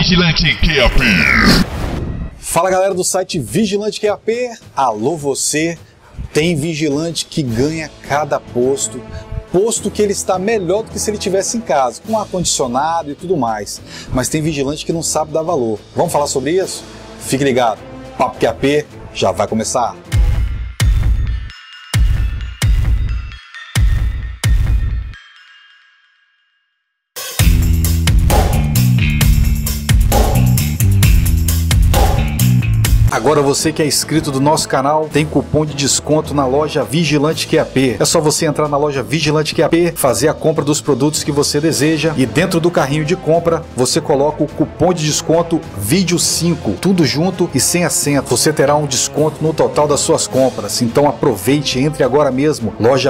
Vigilante QAP. Fala galera do site Vigilante QAP, alô você, tem vigilante que ganha cada posto que ele está melhor do que se ele estivesse em casa, com ar-condicionado e tudo mais, mas tem vigilante que não sabe dar valor. Vamos falar sobre isso? Fique ligado, Papo QAP já vai começar. Agora você que é inscrito do nosso canal tem cupom de desconto na loja Vigilante QAP. É só você entrar na loja Vigilante QAP, fazer a compra dos produtos que você deseja e dentro do carrinho de compra você coloca o cupom de desconto VÍDEO5, tudo junto e sem acento. Você terá um desconto no total das suas compras. Então aproveite, entre agora mesmo, loja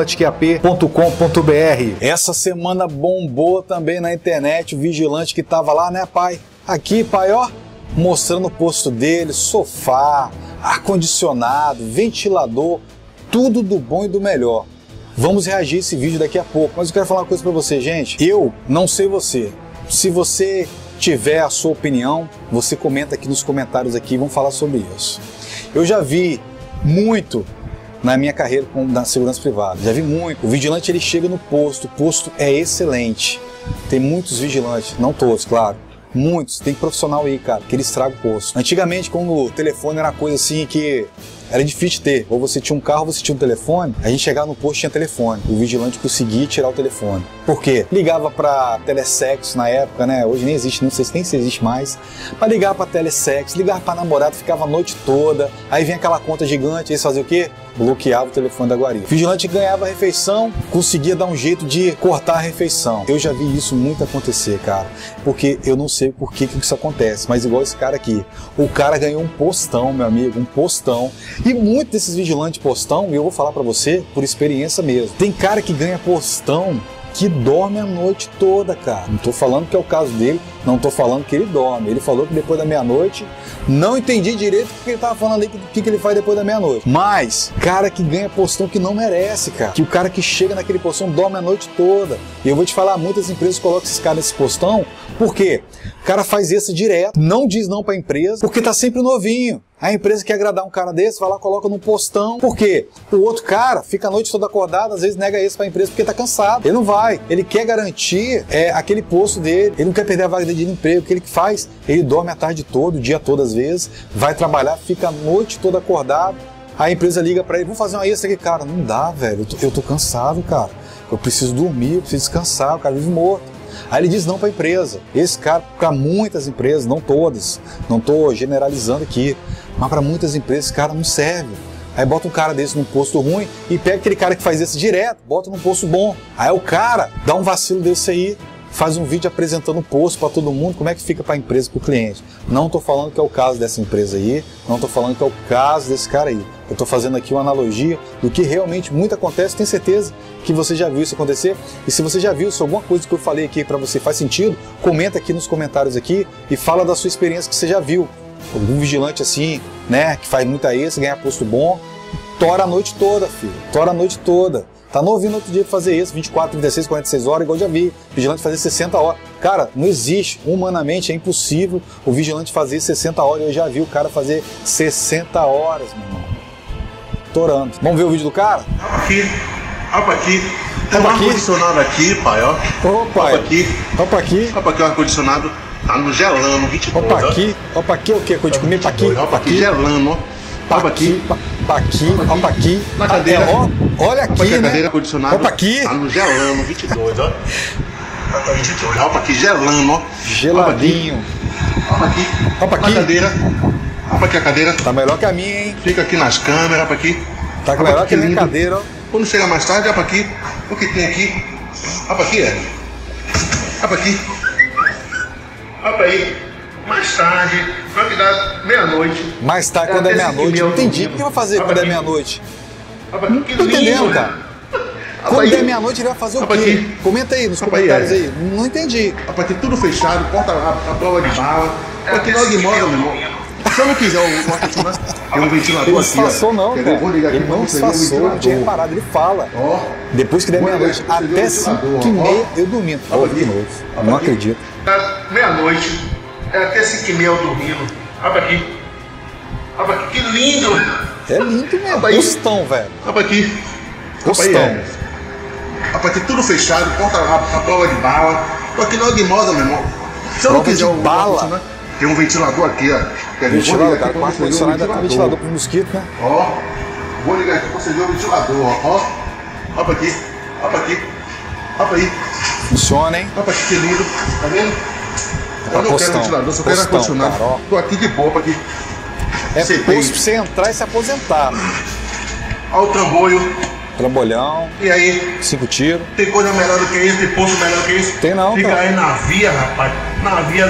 vigilanteqap.com.br. Essa semana bombou também na internet o vigilante que tava lá, né, pai? Aqui, pai, ó, mostrando o posto dele, sofá, ar-condicionado, ventilador, tudo do bom e do melhor. Vamos reagir a esse vídeo daqui a pouco, mas eu quero falar uma coisa pra você, gente. Eu não sei você. Se você tiver a sua opinião, você comenta aqui nos comentários aqui, vamos falar sobre isso. Eu já vi muito na minha carreira na segurança privada, já vi muito. O vigilante ele chega no posto, o posto é excelente. Tem muitos vigilantes, não todos, claro. Muitos, tem profissional aí, cara, que ele estraga o posto. Antigamente, quando o telefone era uma coisa assim que era difícil de ter, ou você tinha um carro, ou você tinha um telefone, a gente chegava no posto e tinha telefone. O vigilante conseguia tirar o telefone. Por quê? Ligava pra telesexo na época, né? Hoje nem existe, não sei nem se existe mais. Mas ligava pra telesexo, ligava pra namorado, ficava a noite toda. Aí vinha aquela conta gigante, eles faziam o quê? Bloqueava o telefone da guarita. O vigilante ganhava a refeição, conseguia dar um jeito de cortar a refeição. Eu já vi isso muito acontecer, cara. Porque eu não sei por que isso acontece, mas igual esse cara aqui. O cara ganhou um postão, meu amigo, um postão. E muitos desses vigilantes postão, eu vou falar pra você por experiência mesmo. Tem cara que ganha postão que dorme a noite toda, cara. Não tô falando que é o caso dele, não tô falando que ele dorme. Ele falou que depois da meia-noite, não entendi direito o que ele tava falando aí, o que ele faz depois da meia-noite. Mas, cara que ganha postão que não merece, cara. Que o cara que chega naquele postão dorme a noite toda. E eu vou te falar, muitas empresas colocam esses caras nesse postão, por quê? O cara faz isso direto, não diz não pra empresa, porque tá sempre novinho. A empresa quer agradar um cara desse, vai lá, coloca no postão. Por quê? O outro cara fica a noite toda acordado, às vezes nega isso pra empresa porque tá cansado. Ele não vai. Ele quer garantir aquele posto dele. Ele não quer perder a vaga dele de emprego. O que ele faz? Ele dorme a tarde toda, o dia todo às vezes, vai trabalhar, fica a noite toda acordado. A empresa liga pra ele, vamos fazer uma extra aqui. Cara, não dá, velho. Eu tô cansado, cara. Eu preciso dormir, eu preciso descansar. O cara vive morto. Aí ele diz não para a empresa. Esse cara, para muitas empresas, não todas, não estou generalizando aqui, mas para muitas empresas esse cara não serve. Aí bota um cara desse num posto ruim e pega aquele cara que faz isso direto, bota num posto bom. Aí o cara dá um vacilo desse aí, faz um vídeo apresentando o posto para todo mundo, como é que fica para a empresa e para o cliente. Não estou falando que é o caso dessa empresa aí, não estou falando que é o caso desse cara aí. Eu estou fazendo aqui uma analogia do que realmente muito acontece, tenho certeza que você já viu isso acontecer. E se você já viu, se alguma coisa que eu falei aqui para você faz sentido, comenta aqui nos comentários aqui e fala da sua experiência que você já viu. Algum vigilante assim, né, que faz muita isso, ganha posto bom, tora a noite toda, filho, tora a noite toda. Tá novinho no outro dia pra fazer isso, 24, 36, 46 horas, igual eu já vi. Vigilante fazer 60 horas. Cara, não existe, humanamente, é impossível o vigilante fazer 60 horas. Eu já vi o cara fazer 60 horas, meu irmão. Torando. Vamos ver o vídeo do cara? Aqui, opa aqui. Tem um ar-condicionado aqui, pai, ó. Ô, pai. Opa aqui. Opa aqui. Opa aqui, o ar-condicionado tá no gelando, 22. Opa aqui. Opa aqui, o quê? Coisa de comer? Opa aqui. Opa aqui, gelando, ó. Opa aqui. Opa aqui. Opa aqui. Na cadeira. Olha aqui, opa aqui, né? a cadeira ar-condicionado. Opa aqui. Tá no gelando, 22, ó. 22, opa aqui, gelando, ó. Geladinho. Opa aqui. Opa aqui. Na cadeira. Opa aqui a cadeira. Tá melhor que a minha, hein? Fica aqui nas câmeras, opa aqui. Tá melhor que a minha cadeira, ó. Quando chegar mais tarde, opa aqui. O que tem aqui? Opa aqui, Opa aqui. Opa aí. Mais tarde, vai me dar meia-noite. Mais tarde, quando é meia-noite. Não entendi. O que vai fazer quando é meia-noite? Não tô entendendo, cara. Quando é meia-noite, ele vai fazer o quê? Comenta aí nos comentários aí. Não entendi. Opa aqui, tudo fechado, porta a prova de bala. Opa aqui, logo imoda, meu irmão. Se eu não quiser o ar-condicionado, tem um ventilador ele aqui. Ele não disfarçou não, cara. Ele não disfarçou, eu tinha reparado, ele fala. Ó, depois que der meia-noite, até 5h30 eu dormindo. Vou ouvir de novo. Não acredito. Meia-noite, É até 5h30 eu dormindo. Olha aqui. Olha aqui, que lindo. É lindo mesmo. Postão, velho. Olha aqui. Postão. Olha aqui, tudo fechado, porta a prova de bala. Tô aqui no Guimosa, meu irmão. Se eu não quiser de bala. Tem um ventilador aqui, ó. Ventilador, cara, com ar-condicionado dá ventilador pro mosquito, né? Ó, vou ligar aqui pra você ver o ventilador, ó. Olha aqui, olha aqui, olha aí. Funciona, hein? Olha aqui, que lindo, tá vendo? Eu não quero ventilador, só quero ar-condicionado. Tô aqui de boa, aqui. É posto pra você entrar e se aposentar. Olha o trambolho. Trambolhão. E aí? 5 tiros. Tem coisa melhor do que isso? Tem posto melhor do que isso? Tem não, Fica cara. aí na via, rapaz. Na via,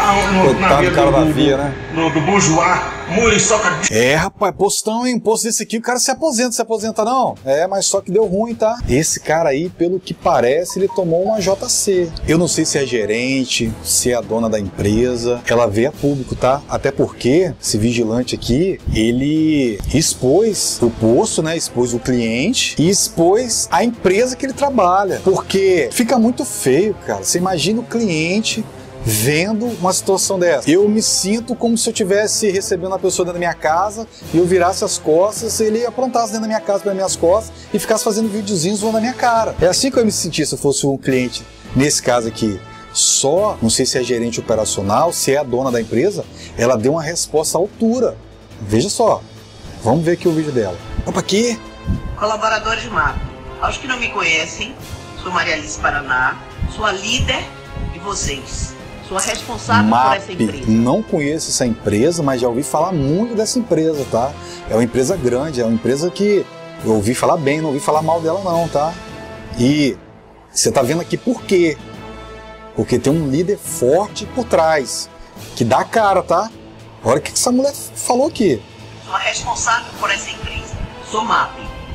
na via cara da via, né? Do Bujoá. Muriçoca. É, rapaz, postão, hein? Posto desse aqui, o cara se aposenta não. É, mas só que deu ruim, tá? Esse cara aí, pelo que parece, ele tomou uma JC. Eu não sei se é gerente, se é a dona da empresa. Ela veio a público, tá? Até porque esse vigilante aqui, ele expôs o posto, né? Expôs o cliente e expôs a empresa que ele trabalha. Porque fica muito feio, cara. Você imagina o cliente vendo uma situação dessa. Eu me sinto como se eu estivesse recebendo uma pessoa dentro da minha casa e eu virasse as costas, ele aprontasse dentro da minha casa pelas minhas costas e ficasse fazendo videozinhos zoando a minha cara. É assim que eu me senti se eu fosse um cliente nesse caso aqui. Só, não sei se é gerente operacional, se é a dona da empresa, ela deu uma resposta à altura. Veja só. Vamos ver aqui o vídeo dela. Opa, aqui. Colaboradores de MAP. Aos que não me conhecem, sou Maria Alice Paraná, sou a líder de vocês. Sou a responsável por essa empresa. Não conheço essa empresa, mas já ouvi falar muito dessa empresa, tá? É uma empresa grande, é uma empresa que eu ouvi falar bem, não ouvi falar mal dela não, tá? E você tá vendo aqui por quê? Porque tem um líder forte por trás, que dá a cara, tá? Olha o que essa mulher falou aqui. Sou a responsável por essa empresa. Sou MAP.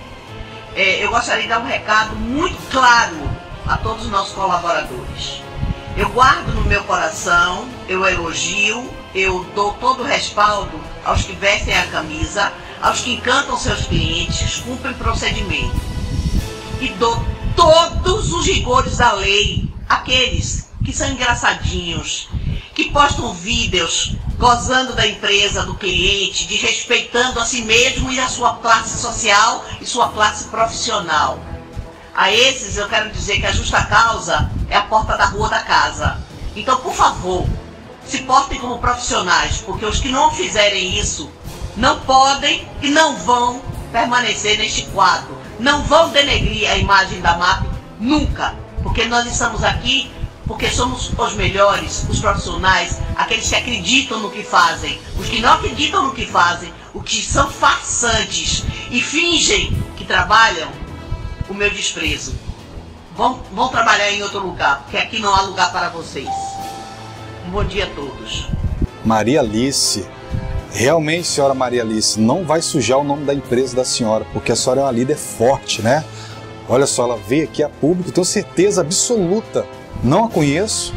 Eu gostaria de dar um recado muito claro a todos os nossos colaboradores. Eu guardo no meu coração, eu elogio, eu dou todo o respaldo aos que vestem a camisa, aos que encantam seus clientes, cumprem procedimento. E dou todos os rigores da lei àqueles que são engraçadinhos, que postam vídeos gozando da empresa, do cliente, desrespeitando a si mesmo e a sua classe social e sua classe profissional. A esses eu quero dizer que a justa causa é a porta da rua da casa. Então, por favor, se portem como profissionais, porque os que não fizerem isso não podem e não vão permanecer neste quadro. Não vão denegrir a imagem da MAP nunca, porque nós estamos aqui porque somos os melhores, os profissionais, aqueles que acreditam no que fazem. Os que não acreditam no que fazem, os que são farsantes e fingem que trabalham, o meu desprezo. Vão trabalhar em outro lugar, porque aqui não há lugar para vocês. Um bom dia a todos. Maria Alice. Realmente, senhora Maria Alice, não vai sujar o nome da empresa da senhora, porque a senhora é uma líder forte, né? Olha só, ela veio aqui a público, tenho certeza absoluta. Não a conheço,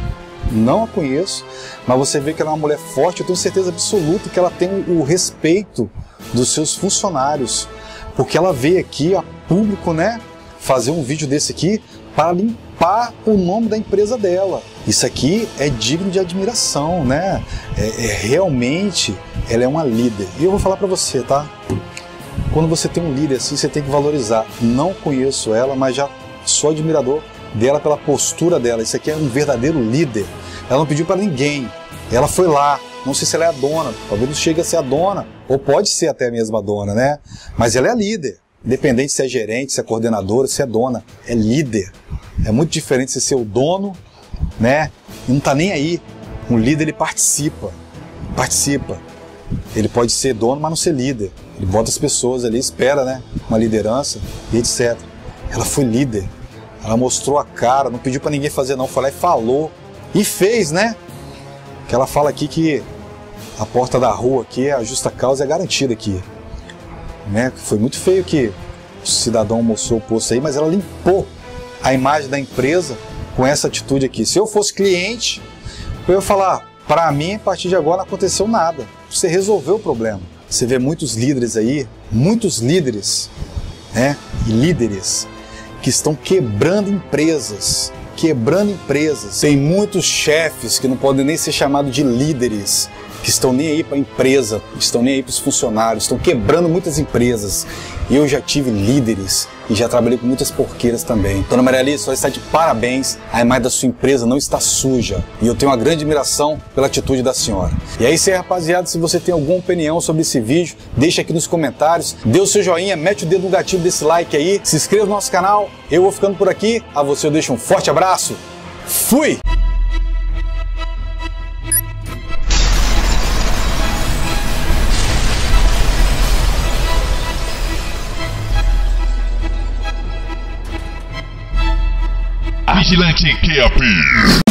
mas você vê que ela é uma mulher forte, eu tenho certeza absoluta que ela tem o respeito dos seus funcionários, porque ela veio aqui a público, né? Fazer um vídeo desse aqui para limpar o nome da empresa dela. Isso aqui é digno de admiração, né? Realmente, ela é uma líder. E eu vou falar para você, tá? Quando você tem um líder assim, você tem que valorizar. Não conheço ela, mas já sou admirador dela pela postura dela. Isso aqui é um verdadeiro líder. Ela não pediu para ninguém. Ela foi lá. Não sei se ela é a dona. Talvez não chegue a ser a dona. Ou pode ser até mesmo a dona, né? Mas ela é a líder. Independente se é gerente, se é coordenadora, se é dona, é líder. É muito diferente de ser o dono, né? E não tá nem aí. Um líder, ele participa. Ele pode ser dono, mas não ser líder. Ele bota as pessoas ali, espera, né? Uma liderança e etc. Ela foi líder. Ela mostrou a cara, não pediu pra ninguém fazer não. Foi lá e falou. E fez, né? Que ela fala aqui que a porta da rua aqui, a justa causa é garantida aqui. Né? Foi muito feio que o cidadão mostrou o posto aí, mas ela limpou a imagem da empresa com essa atitude aqui. Se eu fosse cliente, eu ia falar, para mim, a partir de agora não aconteceu nada. Você resolveu o problema. Você vê muitos líderes aí, muitos líderes, né? E líderes que estão quebrando empresas, quebrando empresas. Tem muitos chefes que não podem nem ser chamados de líderes, que estão nem aí para a empresa, estão nem aí para os funcionários, estão quebrando muitas empresas. Eu já tive líderes e já trabalhei com muitas porqueiras também. Dona Maria Alice, só está de parabéns. A imagem da sua empresa não está suja. E eu tenho uma grande admiração pela atitude da senhora. E é isso aí, rapaziada. Se você tem alguma opinião sobre esse vídeo, deixa aqui nos comentários. Dê o seu joinha, mete o dedo no gatilho desse like aí. Se inscreva no nosso canal. Eu vou ficando por aqui. A você eu deixo um forte abraço. Fui! Vigilante QAP.